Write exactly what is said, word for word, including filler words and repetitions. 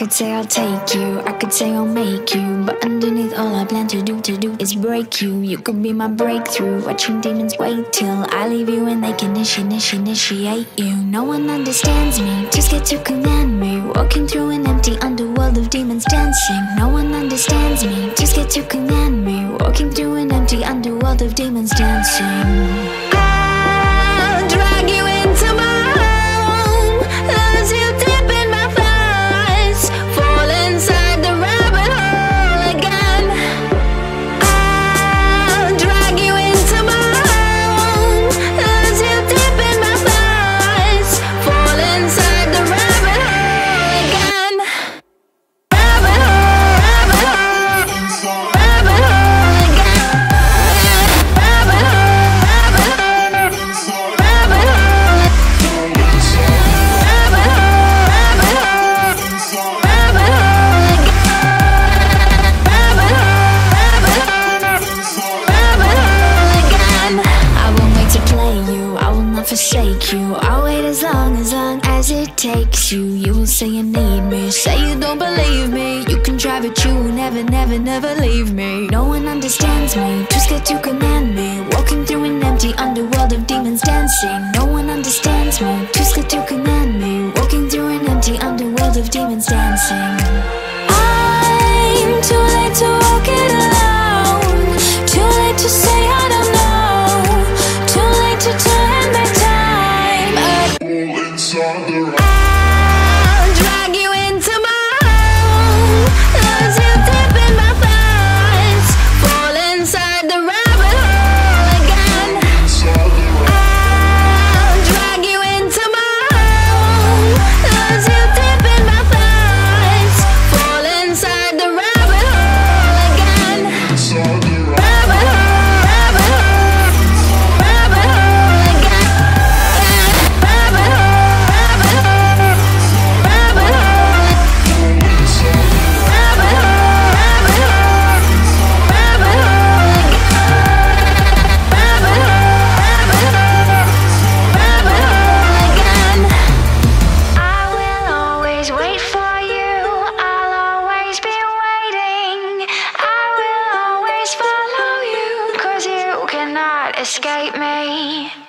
could say I'll take you, I could say I'll make you, but underneath all I plan to do, to do is break you. You could be my breakthrough, watching demons wait till I leave you and they can initiate, initiate you. No one understands me, too scared to command me, walking through an empty underworld of demons dancing. No one understands me, too scared to command me, walking through an empty underworld of demons dancing. I'll drag you into my home, lose you deep in my thighs, fall inside the rabbit hole again. I'll drag you into my home, lose you deep in my thighs, fall inside the rabbit hole again. Rabbit hole, rabbit hole, rabbit hole again. Rabbit hole, rabbit hole, rabbit hole. Rabbit hole, rabbit hole, rabbit hole again. Rabbit hole, rabbit hole, rabbit hole again. I won't wait to play you, I will not forsake you. I'll wait as long, as long as it takes you. You will say you need me, say you don't believe me. You can try but you will never, never, never leave me. No one understands me, too scared to command me, walking through an empty underworld of demons dancing. No one understands me, too scared to command me, walking through an empty underworld of demons dancing. I'm too late to walk it alone, too late to say I don't know, too late to turn back time. I'll drag you into my home, lose you deep in my thighs, fall inside the rabbit hole again. I'll drag you into my home, lose you deep in my thighs, fall inside the rabbit hole again. Rabbit hole, rabbit hole, rabbit hole again. Rabbit hole, rabbit hole, rabbit hole. Rabbit hole, rabbit hole, rabbit hole again. Rabbit hole, rabbit hole, rabbit hole again. I will always wait for you, I'll always be waiting. I will always follow you, 'cause you cannot escape me.